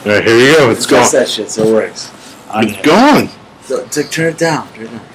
All right, here you go. It's Press gone. that shit so it works. It's gone. Turn it down. Turn it down.